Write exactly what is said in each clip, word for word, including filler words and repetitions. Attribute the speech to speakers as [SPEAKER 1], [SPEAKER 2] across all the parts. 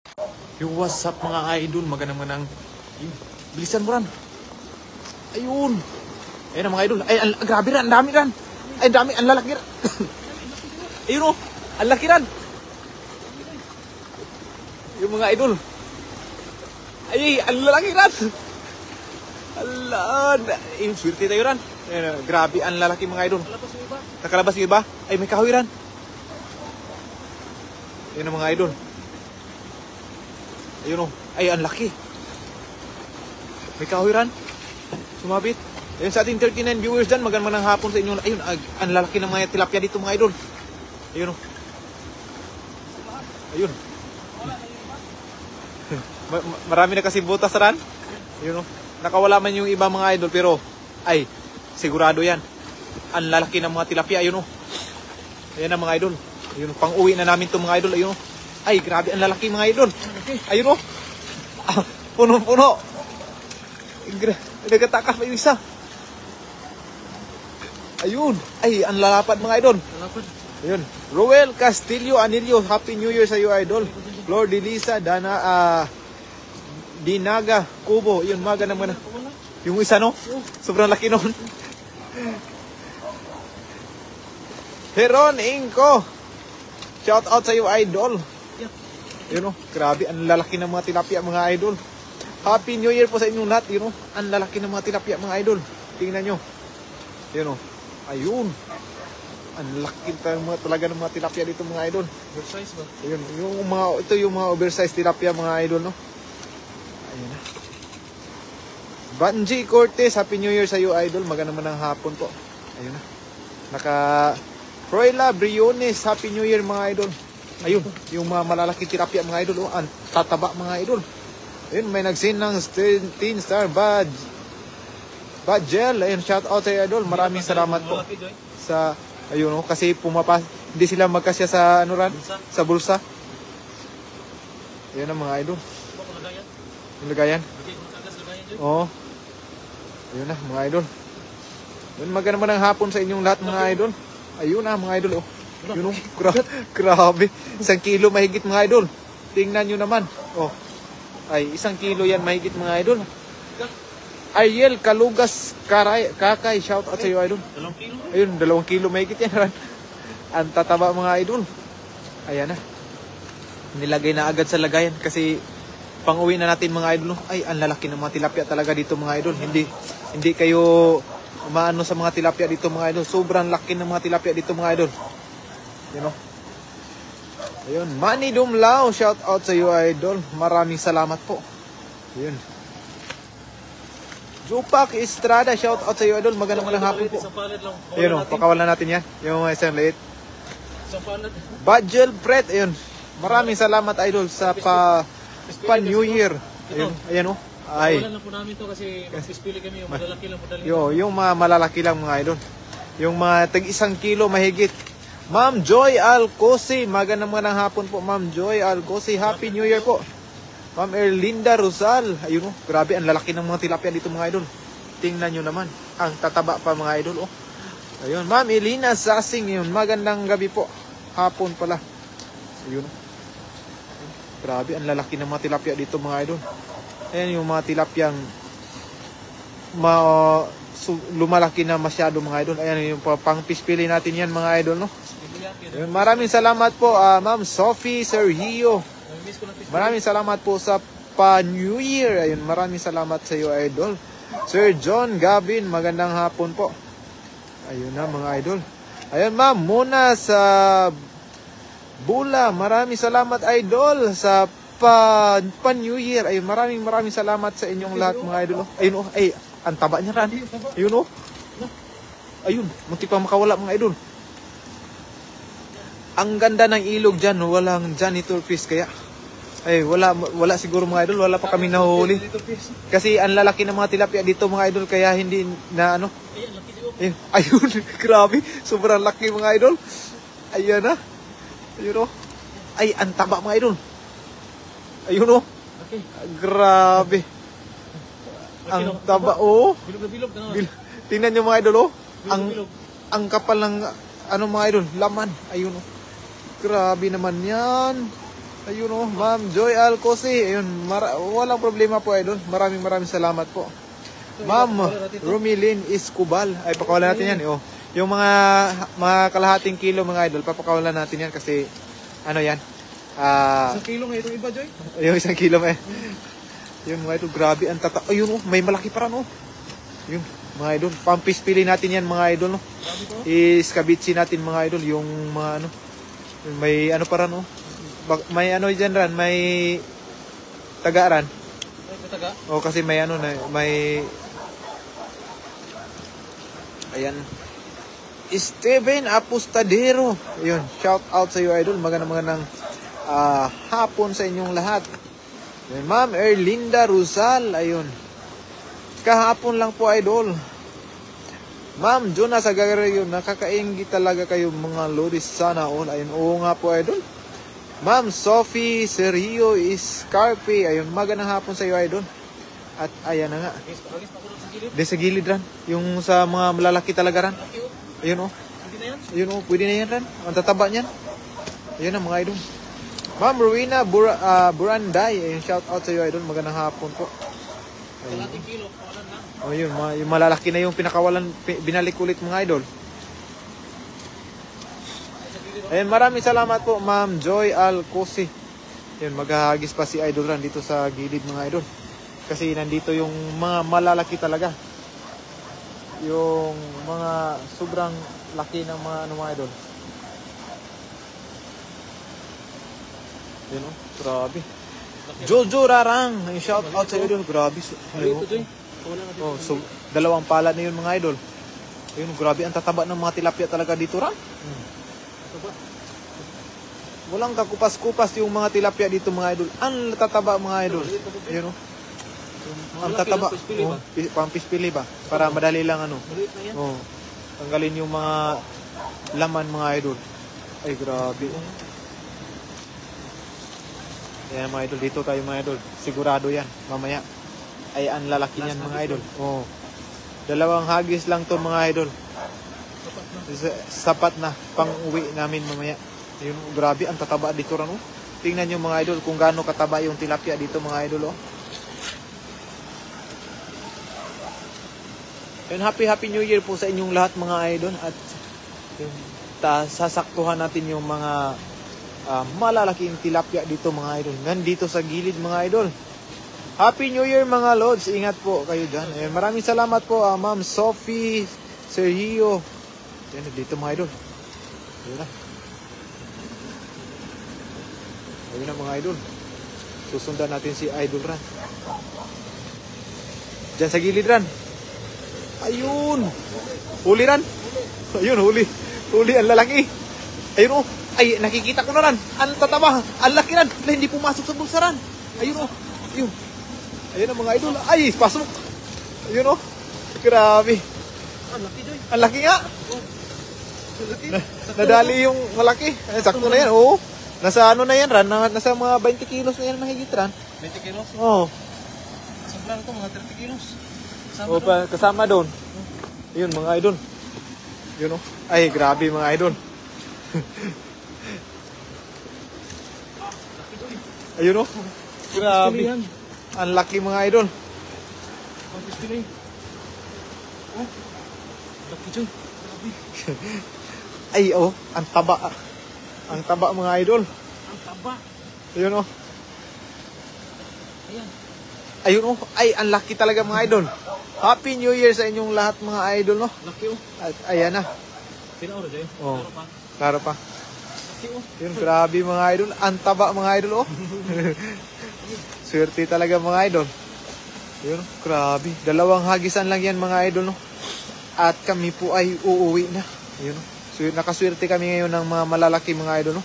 [SPEAKER 1] Yung what's up mga idol, magandang manang. Bilisan mo ran. Ayun. Ayun na mga idol. Ay, ang, grabe ran, ang dami ran. Ay, ang dami, ang lalaki ran. Ayun o, ang laki ran. Yung mga idol. Ay, ang lalaki ran. Alan. Ayun, swerte tayo ran. Ayun, grabe, ang lalaki mga idol. Nakalabas yung iba. Ay, may kahoy ran. Ayun na mga idol. Ayun o. Ay, ang laki. May kahoy ran. Sumabit. Ayun sa ating thirty-nine viewers dyan. Magandang hapon sa inyo. Ayun, ang lalaki ng mga tilapia dito mga idol. Ayun o. Ayun. Marami na kasi butas ran. Ayun o. Nakawala man yung iba mga idol. Pero, ay, sigurado yan. Ang lalaki ng mga tilapia. Ayun o. Ayan na mga idol. Ayun, pang uwi na namin to mga idol. Ayun o. Ay, grabe, ang lalaki mga idol. Ayun o. Ah, puno-puno. Nagatakas pa yung isa. Ayun. Ay, ang lalapad mga idol. Ayun. Roel Castillo Anilio. Happy New Year sa iyo idol. Flor Delisa. Dana. Uh, Dinaga. Kubo. Ayun, maganda naman. Yung isa no. Sobrang laki nun. Heron Inko. Shout out sa iyo idol. Yun o, grabe, ang lalaki ng mga tilapia mga idol. Happy New Year po sa inyong lahat. Yun o, ang lalaki ng mga tilapia mga idol. Tingnan nyo. Yun o, ayun. Ang laki mga, talaga ng mga tilapia dito mga idol.
[SPEAKER 2] Oversize ba?
[SPEAKER 1] Ayun, yung mga, ito yung mga oversized tilapia mga idol no. Ayun na. Banji Cortez, Happy New Year sa iyo idol. Maganda naman ng hapon po. Ayun na. Naka Froyla Briones, Happy New Year mga idol. Ayun, yung mga malalaki tilapia mga idol, oh, ang tataba mga idol. Ayun, may nagsin ng thirteen star badge. Badgel, ayun, shout out sa idol. Maraming salamat po sa, ayun, oh, kasi pumapas, hindi sila magkasya sa, ano ran, sa bulsa. Ayun ang mga idol. Yung lagayan? Oo. Oh. Ayun na, mga idol. Ayun, maganda naman ang hapon sa inyong lahat mga idol. Ayun na, mga idol, oh. Yun o, gra grabe. Isang kilo mahigit mga idol. Tingnan nyo naman. Oh. Ay, isang kilo yan mahigit mga idol. Ariel Kalugas Karay, Kakay, shout out sa iyo idol.
[SPEAKER 2] Dalawang kilo?
[SPEAKER 1] Ayun, dalawang kilo mahigit yan ran. Ang tataba mga idol. Ayan na. Nilagay na agad sa lagayan kasi pang uwi na natin mga idol. Ay, ang lalaki ng mga tilapia talaga dito mga idol. Hindi, hindi kayo maano sa mga tilapia dito mga idol. Sobrang laki ng mga tilapia dito mga idol. You know? Ayun, Manny Dumlao, shout out sa iyo idol. Maraming salamat po. Ayun. Jupak Estrada, shout out sa iyo idol. Magandang malang hapon po. Ayun, oh, pakawalan natin yan. Yung isang liit. Badgel Pret, ayun. Maraming salamat idol sa pa, pa New Year. Ayun, ayan oh. Ay.
[SPEAKER 2] Wala lang po namin to kasi magpispili kami yung malalaki lang po dali.
[SPEAKER 1] Yo, yung mga malalaki lang mga idol. Yung mga tag isang kilo mahigit. Ma'am Joy Alcosi, magandang magandang hapon po Ma'am Joy Alcosi, Happy New Year po. Ma'am Erlinda Rosal, ayun oh, grabe ang lalaki ng mga tilapia dito mga idol. Tingnan nyo naman, ang tataba pa mga idol oh. Ayun, Ma'am Elina Sasing, yun, magandang gabi po. Hapon pala. Ayun oh. Grabe ang lalaki ng mga tilapia dito mga idol. Ayan yung mga tilapyang ma uh, so, lumalaki na masyado mga idol. Ayan yung pang-pispili natin yan mga idol no. Ayun, maraming salamat po uh, Ma'am Sophie Sergio. Maraming salamat po sa pa New Year. Ayun, maraming salamat sa iyo idol. Sir John Gavin, magandang hapon po. Ayun na mga idol. Ayun ma'am, muna sa Bula, maraming salamat idol sa pa, pa New Year. Ayun, maraming maraming salamat sa inyong lahat mga idol. Ayun oh, ay, ang taba niya ran. Ayun oh. Ayun, munti pa makawala mga idol. Ang ganda ng ilog dyan, walang janitor fish kaya. Ay, wala wala siguro mga idol, wala pa kami nahuhuli. Kasi ang lalaki ng mga tilapia dito mga idol, kaya hindi na ano. Ayun, ayun grabe, sobrang laki mga idol. Ayun na. Ayun oh. Ay, ang taba mga idol. Ayun oh. Grabe. Ang taba oh.
[SPEAKER 2] Bilog na bilog na.
[SPEAKER 1] Bil Tingnan nyo mga idol oh. Ang ang kapal ng ano mga idol, laman. Ayun oh. Grabe naman yan. Ayun oh, Ma'am Joy Alcosi. Ayun, mara- walang problema po idol. Maraming maraming salamat po. Ma'am Rumilin Escobal. Ay, pakawalan natin yan. Oh. Yung mga mga kalahating kilo mga idol, papakawalan natin yan kasi ano yan? Ah,
[SPEAKER 2] Isang kilo nga itong iba, Joy.
[SPEAKER 1] yung isang kilo eh. Yung mga idol, grabe ang tata. Ayun oh, may malaki pa rin oh. Yung mga idol, pampispili natin yan mga idol no.
[SPEAKER 2] Grabe to.
[SPEAKER 1] Iskabitsi natin mga idol yung mga ano. Yung may ano pa rin oh. Bak- May ano dyan ran, may tagaran.
[SPEAKER 2] Ay, kataga.
[SPEAKER 1] O kasi may ano na, may ayan. Steven Apostadero. Ayun, shout out sa iyo idol. Magandang magandang ah, hapon sa inyong lahat. Ayun, Ma'am Erlinda Rosal. Ayun. Kahapon lang po idol. Ma'am Jonas Agagario, nakakainggi talaga kayo mga lodis sana all. Ayun, oo nga po idol. Ma'am Sophie Sergio Iscarpe. Ayun, magandang hapon sa iyo idol. At ayan na nga.
[SPEAKER 2] Alis pa, alis pa ko sa gilid.
[SPEAKER 1] Di sa gilid ran. Yung sa mga malalaki talaga ran.
[SPEAKER 2] Laki, oh.
[SPEAKER 1] Ayun oh.
[SPEAKER 2] Hindi na yan.
[SPEAKER 1] Ayun oh, pwede na yan ran. Ang tataba niyan. Ayun na mga idol. Ma'am Rowena Bur ah, Buranday. Ayun, shout out sa iyo idol. Magandang hapon po. Ayun.
[SPEAKER 2] Kalating kilo, kawalan na.
[SPEAKER 1] Oh, yun, mga, yung malalaki na yung pinakawalan, pi- binalik ulit mga idol. Ayun, maraming salamat po, Ma'am Joy Alcosi. Yun, maghahagis pa si idol ran dito sa gilid mga idol. Kasi nandito yung mga malalaki talaga. Yung mga sobrang laki ng mga ano mga idol. Yun oh, grabe. Jojo Rarang, yung shout out sa idol, grabe. Ayun,
[SPEAKER 2] Ito, Joy. Kawalan natin.
[SPEAKER 1] oh, so dalawang pala na yun mga idol. Ayun, grabe ang tataba ng mga tilapia talaga dito ran.
[SPEAKER 2] Ito ba?
[SPEAKER 1] Walang kakupas-kupas yung mga tilapia dito mga idol. Ang tataba mga idol. Ayun oh. Ang
[SPEAKER 2] Malaki
[SPEAKER 1] tataba.
[SPEAKER 2] lang, pispili ba?
[SPEAKER 1] Oh, pi- pampispili ba? Para madali lang ano.
[SPEAKER 2] Maliit na yan.
[SPEAKER 1] Oh. Tanggalin yung mga laman mga idol. Ay grabe. Yan mga idol, dito tayo mga idol. Sigurado yan, mamaya. Ay ang lalaki niyan mga idol. Oh. Dalawang hagis lang to mga idol. S- Sapat na pang uwi namin mamaya. Yun, grabe ang tataba dito ran oh. Tingnan niyo mga idol kung gaano kataba yung tilapia dito mga idol oh. And happy happy new year po sa inyong lahat mga idol at yun, ta sasaktuhan natin yung mga ah, malalaking tilapia dito mga idol. Nandito sa gilid mga idol. Happy New Year mga lods. Ingat po kayo dyan. Ayan, maraming salamat po ah, Ma'am Sophie Sergio. Yan, dito mga idol. Ayun na. Ayun na mga idol. Susundan natin si Idol Ran. Diyan sa gilid Ran. Ayun. Huli Ran. Ayun, huli. Huli ang lalaki. Ayun oh. Ay, nakikita ko na Ran. Ang tataba. Ang laki Ran. Na hindi pumasok sa bulsa Ran. Ayun oh. Ayun. Ayun ang mga idol. Ay, pasok. Ayun oh. Grabe.
[SPEAKER 2] Ang laki, Joy.
[SPEAKER 1] Ang laki nga.
[SPEAKER 2] Ang laki.
[SPEAKER 1] Na, nadali yung malaki. Ay, sakto na yan. Oo. Nasa ano na yan, Ran? Na- Nasa mga twenty kilos na yan mahigit, Ran.
[SPEAKER 2] twenty kilos.
[SPEAKER 1] Oo.
[SPEAKER 2] Sobrang ito, mga thirty kilos. Sama
[SPEAKER 1] O, pa, kasama doon. Yun, mga idol. Yun oh. Ay, grabe mga idol. Ayun oh. Grabe.
[SPEAKER 2] yan.
[SPEAKER 1] Ang laki mga idol.
[SPEAKER 2] Ang pispili. Oh. Laki, Joy. Grabe.
[SPEAKER 1] Ay, oh. Ang taba. Ang taba mga idol.
[SPEAKER 2] Ang taba.
[SPEAKER 1] Ayun oh.
[SPEAKER 2] Ayan.
[SPEAKER 1] Ayun oh. Ay, ang laki talaga mga idol. Happy New Year sa inyong lahat mga idol, no?
[SPEAKER 2] Laki, oh.
[SPEAKER 1] At ayan na.
[SPEAKER 2] Pinaura, Joy.
[SPEAKER 1] Oh.
[SPEAKER 2] Klaro pa.
[SPEAKER 1] Klaro pa.
[SPEAKER 2] Laki, oh.
[SPEAKER 1] Yun, grabe mga idol. Ang taba mga idol, oh. Swerte talaga mga idol. Yun, grabe. Dalawang hagisan lang yan mga idol, no? At kami po ay uuwi na. Yun, no? So, nakaswerte kami ngayon ng mga malalaki mga idol, no?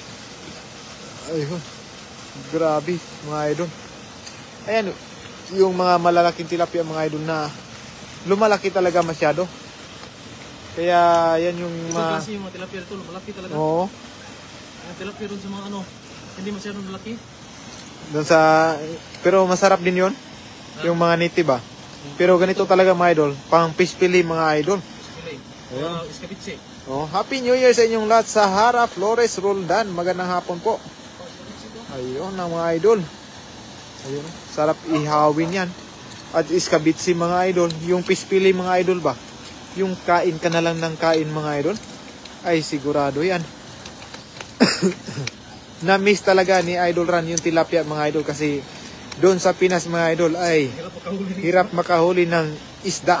[SPEAKER 1] Ayun. Grabe mga idol. Ayan, yung mga malalaking tilapia mga idol na lumalaki talaga masyado. Kaya yan yung
[SPEAKER 2] Ito
[SPEAKER 1] mga...
[SPEAKER 2] kasi yung mga tilapia ito, malaki talaga.
[SPEAKER 1] Oo.
[SPEAKER 2] Yung tilapia rin sa mga ano, hindi masyadong malaki.
[SPEAKER 1] Doon sa... Pero masarap din yon yung mga native ba. Pero ganito talaga mga idol. Pang pispili mga idol.
[SPEAKER 2] Pispili.
[SPEAKER 1] Ayan.
[SPEAKER 2] Uh, Iskabitse.
[SPEAKER 1] Oh, Happy New Year sa inyong lahat sa Hara Flores Roldan. Magandang hapon po. Ayun ang mga idol. Ayun. Sarap ihawin yan. At iskabitsi mga idol. Yung pispili mga idol ba? Yung kain ka na lang ng kain mga idol. Ay sigurado yan. Na-miss talaga ni Idol Ran yung tilapia mga idol. Kasi doon sa Pinas mga idol ay
[SPEAKER 2] Hirap makahuli.
[SPEAKER 1] hirap makahuli ng isda.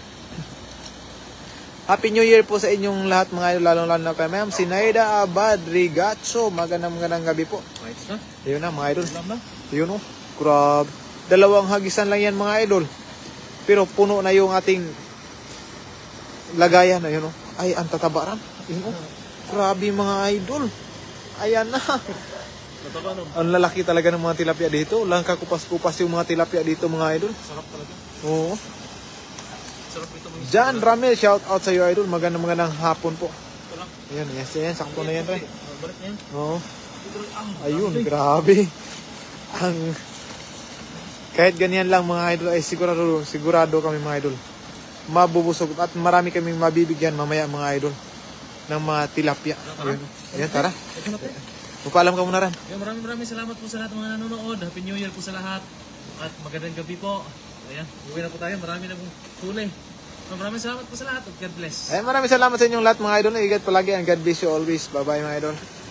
[SPEAKER 1] Happy New Year po sa inyong lahat mga idol, lalong-lalo na kay Ma'am Sinaida Abad Rigacho. Magandang magandang gabi po.
[SPEAKER 2] Right na.
[SPEAKER 1] Ayun na mga idol.
[SPEAKER 2] Alam na.
[SPEAKER 1] Ayun o. Grabe. Dalawang hagisan lang yan mga idol. Pero puno na yung ating lagayan. Ayun o. Ay, ang tatabaran. Ayun o. Grabe mga idol. Ayan na.
[SPEAKER 2] Nataba no.
[SPEAKER 1] Ang lalaki talaga ng mga tilapia dito. Walang kakupas-kupas yung mga tilapia dito mga idol.
[SPEAKER 2] Sarap talaga.
[SPEAKER 1] Oo.
[SPEAKER 2] Sarap ito mga
[SPEAKER 1] John Ramel, shout out sa iyo idol. Magandang magandang hapon po.
[SPEAKER 2] Ito lang.
[SPEAKER 1] Ayan, yes, yan. Sakto na yan rin.
[SPEAKER 2] Ah, balik na yan.
[SPEAKER 1] Oo.
[SPEAKER 2] Ito lang. Ah,
[SPEAKER 1] Ayun,
[SPEAKER 2] grabe.
[SPEAKER 1] grabe. Ang kahit ganyan lang mga idol ay sigurado sigurado kami mga idol. Mabubusog at marami kaming mabibigyan mamaya mga idol ng mga tilapia. Ayun. Ayan, tara.
[SPEAKER 2] Ito na po.
[SPEAKER 1] Magpaalam ka muna rin.
[SPEAKER 2] Ayan, maraming maraming salamat po sa lahat ng mga nanonood. Happy New Year po sa lahat. At magandang gabi po. Ayan, uwi na po tayo. Marami na pong huli. Maraming salamat po sa lahat at God bless.
[SPEAKER 1] Ay, maraming salamat sa inyong lahat mga idol. Igat palagi and God bless you always. Bye-bye mga idol.